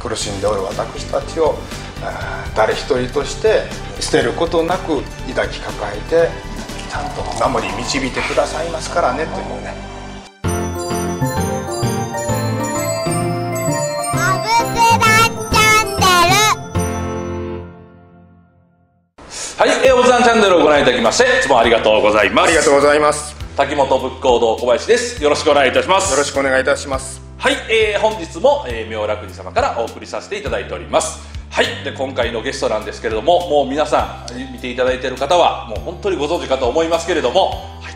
苦しんでおる私たちを誰一人として捨てることなく抱きかかえてちゃんと守り導いてくださいますからねというね。 はい、おぶさんチャンネルをご覧いただきましていつもありがとうございます。 ありがとうございます。 滝本仏講堂小林です。よろしくお願いいたします。 よろしくお願いいたします。 はい、本日も、妙楽寺様からお送りさせていただいております。はい、で今回のゲストなんですけれども、もう皆さん見ていただいている方はもう本当にご存知かと思いますけれども、はい、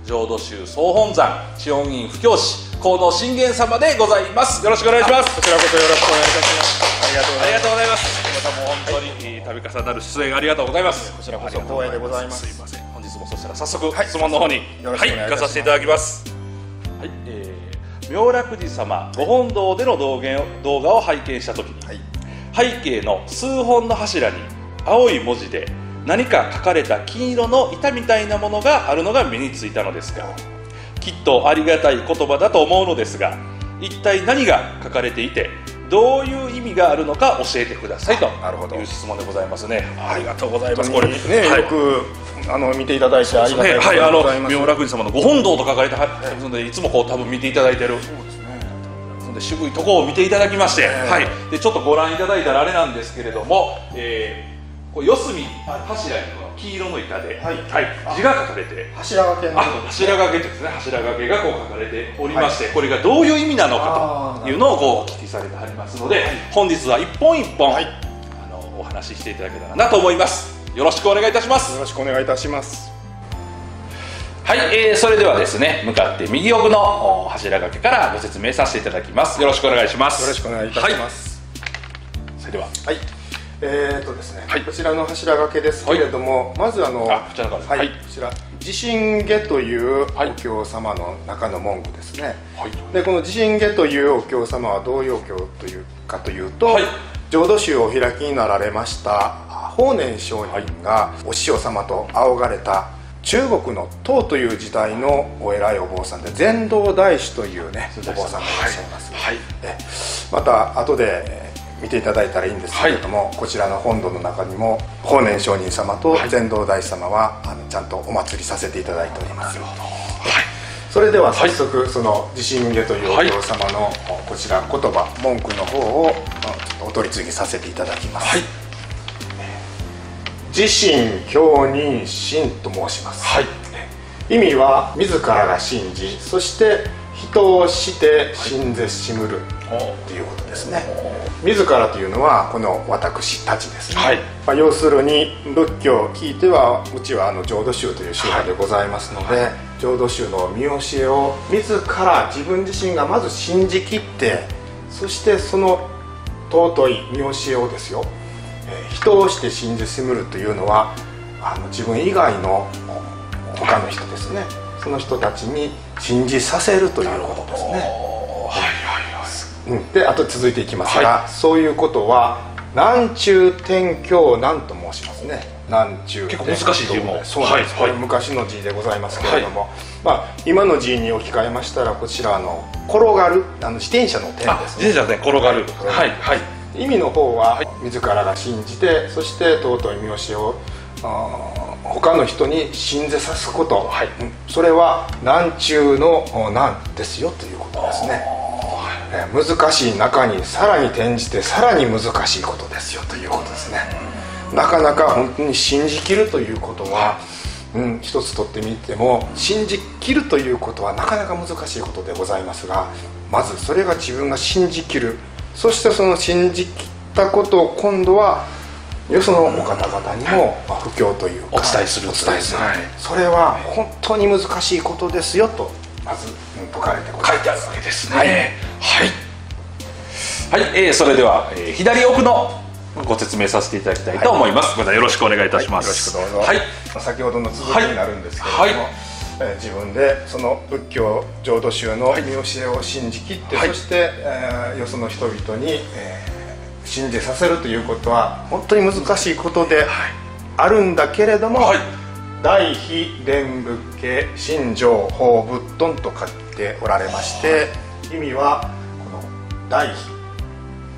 浄土宗総本山知恩院布教師河野信玄様でございます。よろしくお願いします。 こちらこそよろしくお願いいたします。 ありがとうございます。またもう本当に、度重なる出演ありがとうございます。 こちらこそ光栄でございます。 すいません、本日もそしたら早速、質問の方に行かさせていただきます。はい、妙楽寺様ご本堂での動画を拝見したときに、背景の数本の柱に青い文字で何か書かれた金色の板みたいなものがあるのが目についたのですが、きっとありがたい言葉だと思うのですが、一体何が書かれていてどういう意味があるのか教えてくださいという質問でございますね。ありがとうございます。これね、 よく見ていただいてありがとうございます。 妙楽寺様のご本堂と書かれてますので、いつもこう多分見ていただいてる。で渋いところを見ていただきまして、はい、でちょっとご覧いただいたらあれなんですけれども、こう四隅柱にこの黄色の板で、字が書かれて、 柱掛けの柱掛けですね、柱掛けがこう書かれておりまして、これがどういう意味なのかというのをこうお聞きされてはりますので、本日は一本一本、お話ししていただけたらなと思います。よろしくお願いいたします。 よろしくお願いいたします。 はい、それではですね、向かって右奥の柱掛けからご説明させていただきます。よろしくお願いします。 よろしくお願いいたします。 それでは、 ですね、こちらの柱掛けですけれども、まずこちら地震下というお経様の中の文句ですね。でこの地震下というお経様はどういうお経というかというと、浄土宗をお開きになられました法然上人がお師匠様と仰がれた中国の唐という時代のお偉いお坊さんで、禅道大師というねお坊さんがいらっしゃいます。また後で見ていただいたらいいんですけれども、こちらの本堂の中にも法然上人様と禅道大師様はちゃんとお祭りさせていただいております。それでは早速その地震下というお経様のこちら言葉文句の方をお取り次ぎさせていただきます。自信教人信と申します。意味は自らが信じ、そして人をして信ぜしむるということですね。自らというのはこの私たちですね。要するに仏教を聞いては、うちは浄土宗という宗派でございますので、浄土宗の見教えを自ら自分自身がまず信じきって、そしてその尊い見教えをですよ、人をして信じしむるというのは自分以外の他の人ですね、その人たちに信じさせるということですね。であと続いていきますが、そういうことは南中天教南と申しますね。南中結構難しい字もそうなんです。これ昔の字でございますけれども、今の字に置き換えましたら、こちら転がる自転車の点ですね。 自転車の点転がる。 意味の方は自らが信じて、そして尊い見教えを他の人に信ぜさすこと、それは難中の難ですよということですね。難しい中にさらに転じてさらに難しいことですよということですね。なかなか本当に信じきるということは、一つとってみても信じきるということはなかなか難しいことでございますが、まずそれが自分が信じきる、そしてその信じきったことを今度はよそのお方々にも布教というかお伝えする、 それは本当に難しいことですよとまず説かれて書いてあるわけですね。それでは、左奥のご説明させていただきたいと思います。またよろしくお願いいたします。 よろしくどうぞ。先ほどの続きになるんですけれども、自分でその仏教浄土宗の見教えを信じきって、そして、よその人々に、信じさせるということは本当に難しいことであるんだけれども、大悲蓮仏家心情法仏頓と書いておられまして、意味はこの大悲、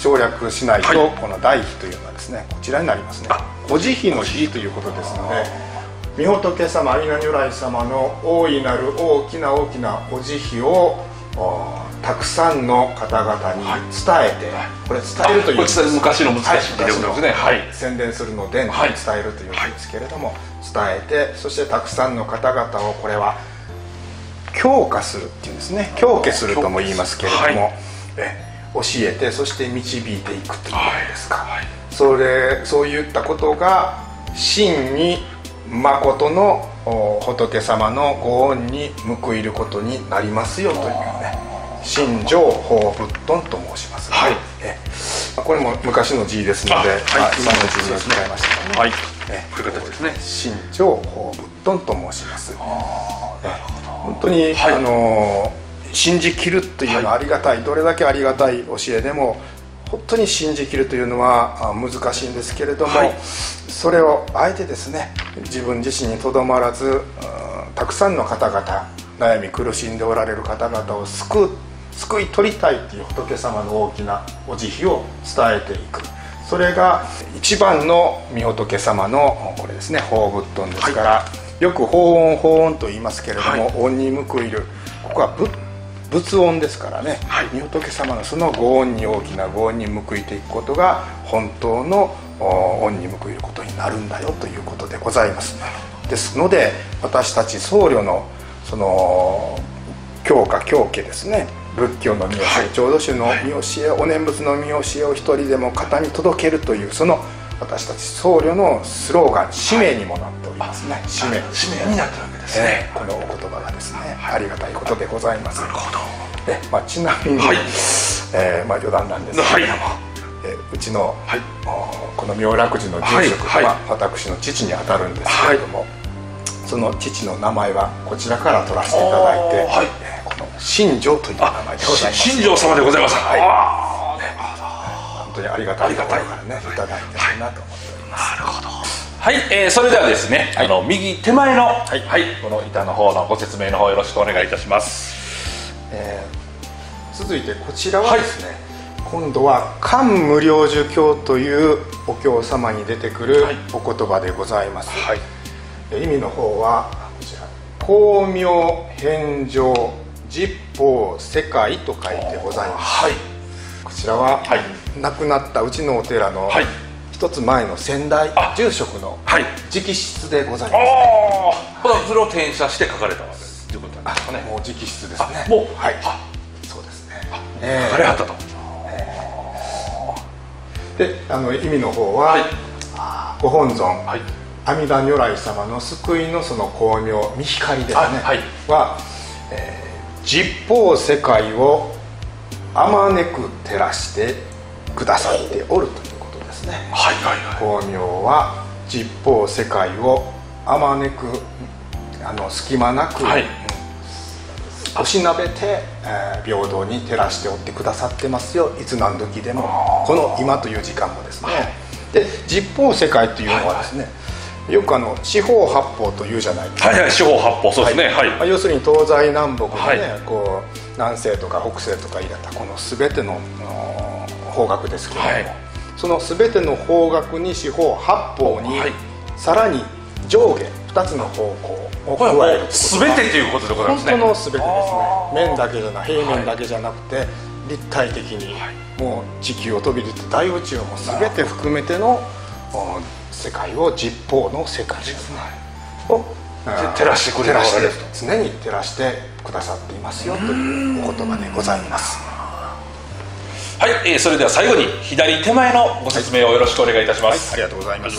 省略しないと、この大悲というのはですね、こちらになりますね。お慈悲の悲ということですので、御仏様、阿弥陀如来様の大いなる大きな大きなお慈悲をたくさんの方々に伝えて、これ伝えるという昔の難しいですね、 宣伝するの伝と伝えるというんですけれども、伝えて、そしてたくさんの方々をこれは教化するっていうんですね。教化するとも言いますけれども、教えて、そして導いていくということですか。そういったことが真に誠の仏様のご恩に報いることになりますよというね、心情法仏頓と申します、これも昔の字ですので、今の字に使いましたね。 こういう形ですね。 心情法仏頓と申します。本当に、信じきるというのはありがたい、どれだけありがたい教えでも本当に信じきるというのは難しいんですけれども、それをあえてですね、自分自身にとどまらず、たくさんの方々、悩み苦しんでおられる方々を救い取りたいという仏様の大きなお慈悲を伝えていく、それが一番の御仏様のこれですね、法仏頓ですから、よく法恩法恩と言いますけれども、恩に報いる、ここは仏恩ですからね、御仏様のそのご恩に、大きなご恩に報いていくことが本当の恩に報いることになるんだよということでございます。ですので、私たち僧侶のその教化教化ですね、仏教の見教え、浄土宗の見教え、お念仏の見教えを一人でも方に届けるという、その私たち僧侶のスローガン、使命にもなっておりますね。使命になってるわけですね。 このお言葉がですね、ありがたいことでございます。なるほど。ちなみに、余談なんですけれども、うちの、この妙楽寺の住職は私の父にあたるんですけれども、その父の名前はこちらから取らせていただいて、この心情という名前でございます。 心情様でございます。 本当にありがたいことからね、いただいてるなと思っております。 なるほど。それではですね、右手前の、この板の方のご説明の方よろしくお願いいたします。 続いてこちらはですね、今度は漢無量寿経というお経様に出てくるお言葉でございます。意味の方はこちら、光明返上十方世界と書いてございます。こちらは、亡くなったうちのお寺の一つ前の先代住職の直筆でございます。 それを転写して書かれたわけですということなんですかね。 もう直筆ですね。 もう、 そうですね。 書かれはったと。 で、意味の方は、ご本尊、阿弥陀如来様の救いのその光明、御光ですね、は、十方世界をあまねく照らしてくださっておるということですね。光明は十方世界をあまねく隙間なく、おしなべて、平等に照らしておってくださってますよ、いつ何時でも、この今という時間もですね。で、十方世界というのはですね、よく四方八方というじゃないですか。 四方八方、そうですね。 要するに東西南北でね、こう南西とか北西とか入れたこの全ての方角ですけれども、その全ての方角に四方八方に、さらに上下2つの方向を加える全てということでございますね。 本当の全てですね。面だけじゃない、平面だけじゃなくて立体的に、もう地球を飛び出て大宇宙も全て含めての世界を十方の世界ですね、を照らしてくれるわけですと、常に照らしてくださっていますよというお言葉でございます。 それでは最後に左手前のご説明をよろしくお願いいたします。 ありがとうございます。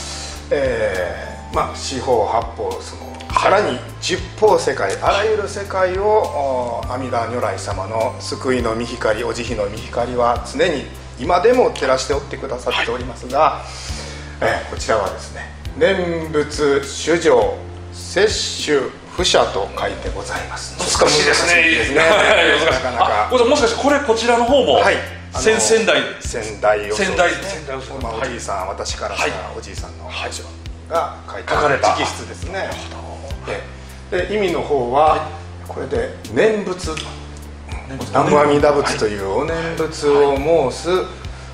四方八方、さらに十方世界、あらゆる世界を阿弥陀如来様の救いの御光、お慈悲の御光は常に今でも照らしておってくださっておりますが、こちらはですね、念仏主情摂取不捨と書いてございます。 難しいですね。なかなか。もしかしてこちらの方も先代おじいさん、私からおじいさんの書が書かれた直筆ですね。で、意味の方はこれで念仏、南無阿弥陀仏というお念仏を申す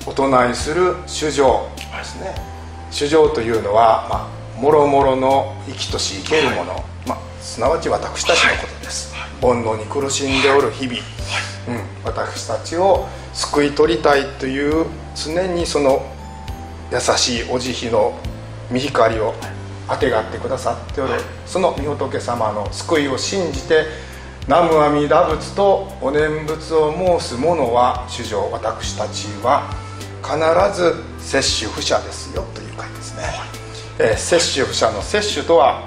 お唱えする衆生ですね。衆生というのは、もろもろの生きとし生けるもの、すなわち私たちのことです。煩悩に苦しんでおる日々、私たちを救い取りたいという常にその優しいお慈悲の御光をあてがってくださっておる、その御仏様の救いを信じて南無阿弥陀仏とお念仏を申す者は衆生、私たちは必ず摂取不捨ですよという回ですね。摂取不捨の摂取とは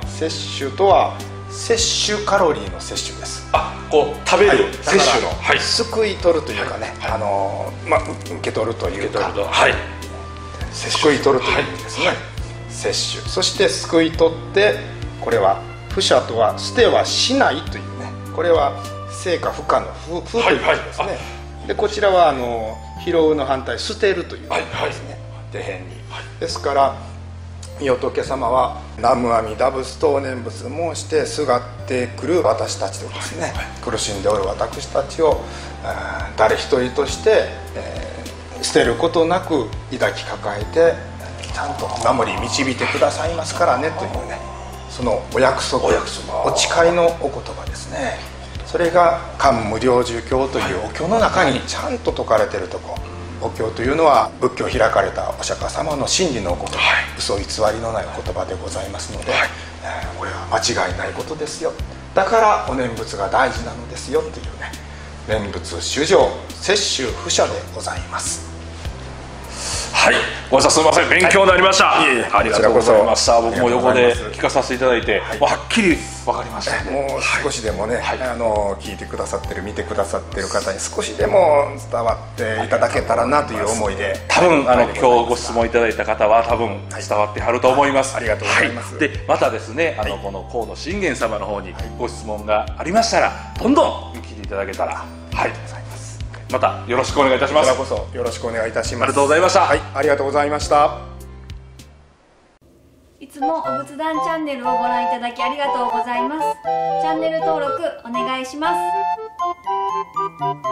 摂取カロリーの摂取です。 こう食べる、摂取の、 救い取るというかね、受け取るというか、救い取るという意味ですね。摂取、そして救い取って、これは不捨とは捨てはしないというね、これは成果不可の不ということですね。でこちらは拾うの反対、捨てるということですね、底辺に。ですから御仏様は南無阿弥陀仏とお念仏申してすがってくる私たちとですね、苦しんでおる私たちを誰一人として、捨てることなく抱きかかえてちゃんと守り導いてくださいますからねというね、そのお約束、お誓いのお言葉ですね。それが漢無量寿経というお経の中にちゃんと説かれているところ。お経というのは仏教を開かれたお釈迦様の真理のお言葉、嘘偽りのないお言葉でございますので、これは間違いないことですよ。だからお念仏が大事なのですよというね、念仏衆生摂取不捨でございます。 はい、ごめんなさい、すみません、勉強になりました。ありがとうございました。僕も横で聞かさせていただいて、はっきり分かりました。 もう少しでもね、聞いてくださってる、見てくださってる方に少しでも伝わっていただけたらなという思いで、 多分今日ご質問いただいた方は多分伝わってはると思います。 ありがとうございます。 でまたですね、この河野信玄様の方にご質問がありましたら、どんどん聞いていただけたら、またよろしくお願いいたします。 こちらこそよろしくお願いいたします。 ありがとうございました。 ありがとうございました。 いつもお仏壇チャンネルをご覧いただきありがとうございます。チャンネル登録お願いします。